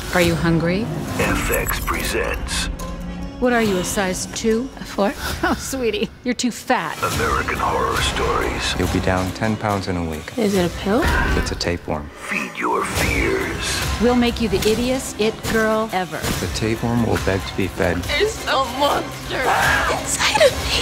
Are you hungry? FX presents What are you, a size 2? A 4? Oh, sweetie, you're too fat. American Horror Stories. You'll be down 10 pounds in a week. Is it a pill? It's a tapeworm. Feed your fears. We'll make you the ittiest it girl ever. The tapeworm will beg to be fed. There's a monster inside of me.